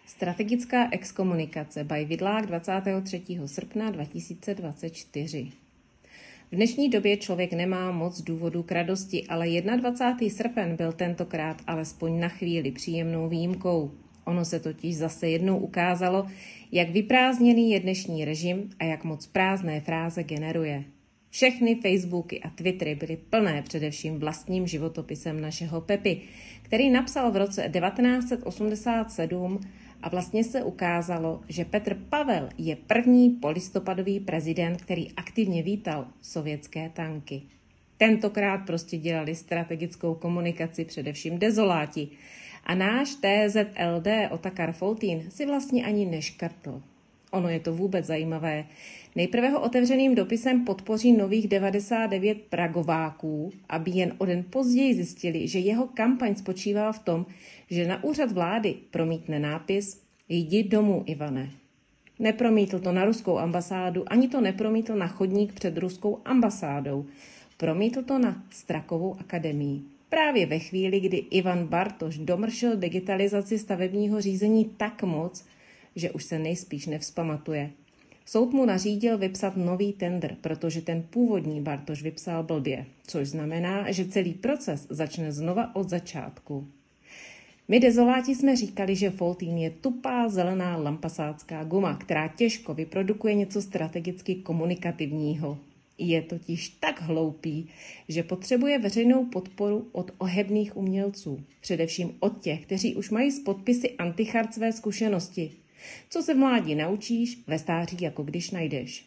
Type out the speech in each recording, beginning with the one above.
Strategická exkomunikace by Vidlák 23. srpna 2024. V dnešní době člověk nemá moc důvodů k radosti, ale 21. srpen byl tentokrát alespoň na chvíli příjemnou výjimkou. Ono se totiž zase jednou ukázalo, jak vyprázdněný je dnešní režim a jak moc prázdné fráze generuje. Všechny Facebooky a Twittery byly plné především vlastním životopisem našeho Pepy, který napsal v roce 1987 a vlastně se ukázalo, že Petr Pavel je první polistopadový prezident, který aktivně vítal sovětské tanky. Tentokrát prostě dělali strategickou komunikaci především dezoláti a náš TZLD Otakar Foltýn si vlastně ani neškrtl. Ono je to vůbec zajímavé. Nejprve ho otevřeným dopisem podpoří nových 99 pragováků, aby jen o den později zjistili, že jeho kampaň spočívá v tom, že na úřad vlády promítne nápis Jdi domů, Ivane. Nepromítl to na ruskou ambasádu, ani to nepromítl na chodník před ruskou ambasádou. Promítl to na Strakovou akademii. Právě ve chvíli, kdy Ivan Bartoš domršil digitalizaci stavebního řízení tak moc, že už se nejspíš nevzpamatuje. Soud mu nařídil vypsat nový tendr, protože ten původní Bartoš vypsal blbě, což znamená, že celý proces začne znova od začátku. My dezoláti jsme říkali, že Foltýn je tupá zelená lampasácká guma, která těžko vyprodukuje něco strategicky komunikativního. Je totiž tak hloupý, že potřebuje veřejnou podporu od ohebných umělců, především od těch, kteří už mají s podpisy antichart své zkušenosti. Co se v mládí naučíš, ve stáří jako když najdeš.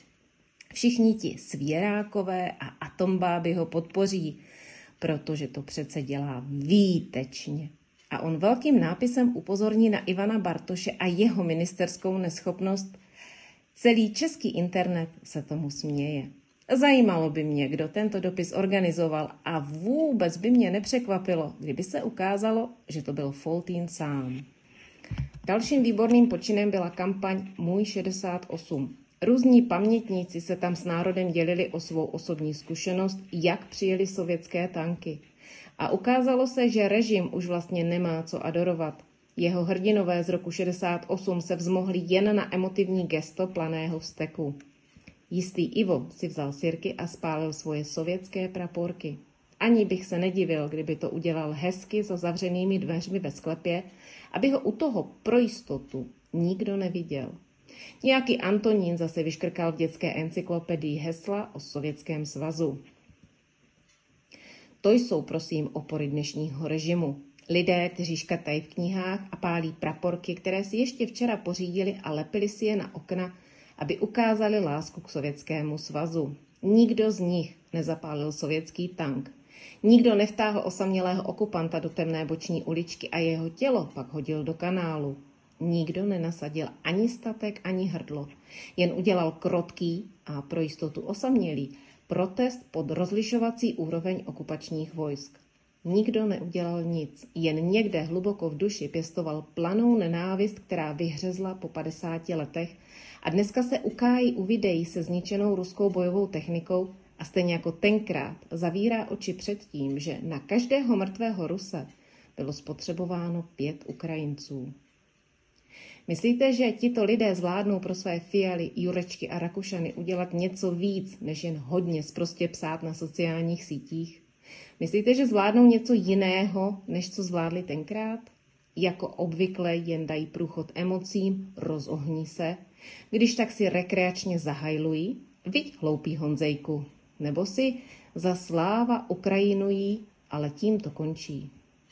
Všichni ti svěrákové a atombáby ho podpoří, protože to přece dělá výtečně. A on velkým nápisem upozorní na Ivana Bartoše a jeho ministerskou neschopnost. Celý český internet se tomu směje. Zajímalo by mě, kdo tento dopis organizoval a vůbec by mě nepřekvapilo, kdyby se ukázalo, že to byl Foltýn sám. Dalším výborným počinem byla kampaň Můj 68. Různí pamětníci se tam s národem dělili o svou osobní zkušenost, jak přijeli sovětské tanky. A ukázalo se, že režim už vlastně nemá co adorovat. Jeho hrdinové z roku 68 se vzmohli jen na emotivní gesto planého vzteku. Jistý Ivo si vzal sirky a spálil svoje sovětské praporky. Ani bych se nedivil, kdyby to udělal hezky za zavřenými dveřmi ve sklepě, aby ho u toho pro jistotu nikdo neviděl. Nějaký Antonín zase vyškrkal v dětské encyklopedii hesla o Sovětském svazu. To jsou prosím opory dnešního režimu. Lidé, kteří škrtají v knihách a pálí praporky, které si ještě včera pořídili a lepili si je na okna, aby ukázali lásku k Sovětskému svazu. Nikdo z nich nezapálil sovětský tank. Nikdo nevtáhl osamělého okupanta do temné boční uličky a jeho tělo pak hodil do kanálu. Nikdo nenasadil ani statek, ani hrdlo. Jen udělal krotký a pro jistotu osamělý protest pod rozlišovací úroveň okupačních vojsk. Nikdo neudělal nic, jen někde hluboko v duši pěstoval planou nenávist, která vyhřezla po 50 letech a dneska se ukájí u videí se zničenou ruskou bojovou technikou a stejně jako tenkrát zavírá oči před tím, že na každého mrtvého Ruse bylo spotřebováno 5 Ukrajinců. Myslíte, že tito lidé zvládnou pro své Fialy, Jurečky a Rakušany udělat něco víc, než jen hodně sprostě psát na sociálních sítích? Myslíte, že zvládnou něco jiného, než co zvládli tenkrát? Jako obvykle jen dají průchod emocím, rozohní se, když tak si rekreačně zahajlují, viď hloupý Honzejku, nebo si za sláva Ukrajinují, ale tím to končí.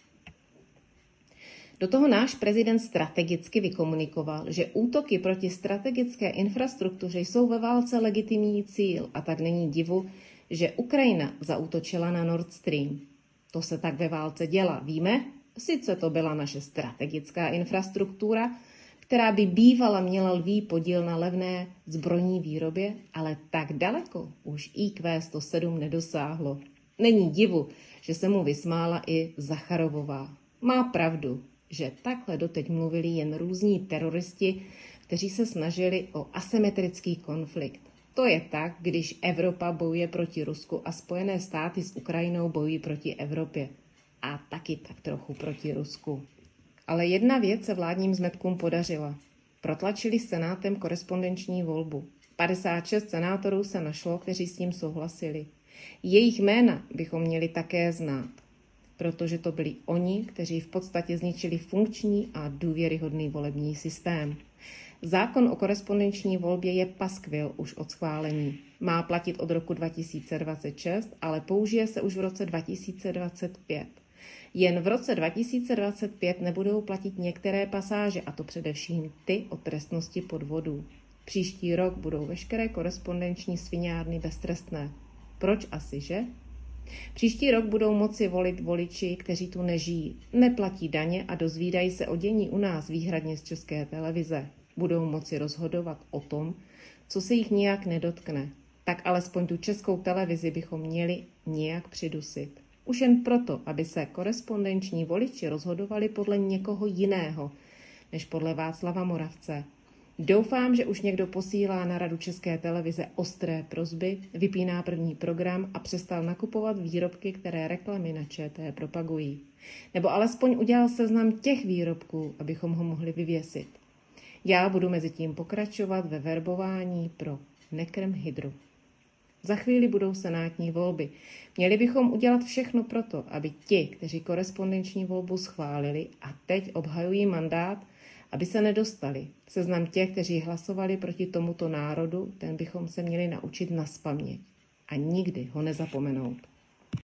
Do toho náš prezident strategicky vykomunikoval, že útoky proti strategické infrastruktuře jsou ve válce legitimní cíl a tak není divu, že Ukrajina zaútočila na Nord Stream. To se tak ve válce dělá, víme? Sice to byla naše strategická infrastruktura, která by bývala měla lví podíl na levné zbrojní výrobě, ale tak daleko už IQ 107 nedosáhlo. Není divu, že se mu vysmála i Zacharovová. Má pravdu, že takhle doteď mluvili jen různí teroristi, kteří se snažili o asymetrický konflikt. To je tak, když Evropa bojuje proti Rusku a Spojené státy s Ukrajinou bojují proti Evropě. A taky tak trochu proti Rusku. Ale jedna věc se vládním zmetkům podařila. Protlačili Senátem korespondenční volbu. 56 senátorů se našlo, kteří s tím souhlasili. Jejich jména bychom měli také znát, protože to byli oni, kteří v podstatě zničili funkční a důvěryhodný volební systém. Zákon o korespondenční volbě je paskvil už od schválení. Má platit od roku 2026, ale použije se už v roce 2025. Jen v roce 2025 nebudou platit některé pasáže, a to především ty o trestnosti podvodů. Příští rok budou veškeré korespondenční sviňárny beztrestné. Proč asi, že? Příští rok budou moci volit voliči, kteří tu nežijí, neplatí daně a dozvídají se o dění u nás výhradně z České televize. Budou moci rozhodovat o tom, co se jich nijak nedotkne. Tak alespoň tu Českou televizi bychom měli nějak přidusit. Už jen proto, aby se korespondenční voliči rozhodovali podle někoho jiného, než podle Václava Moravce. Doufám, že už někdo posílá na Radu České televize ostré prosby, vypíná první program a přestal nakupovat výrobky, které reklamy na ČT propagují. Nebo alespoň udělal seznam těch výrobků, abychom ho mohli vyvěsit. Já budu mezi tím pokračovat ve verbování pro Nekrm hydru. Za chvíli budou senátní volby. Měli bychom udělat všechno proto, aby ti, kteří korespondenční volbu schválili a teď obhajují mandát, aby se nedostali. Seznam těch, kteří hlasovali proti tomuto národu, ten bychom se měli naučit nazpaměť a nikdy ho nezapomenout.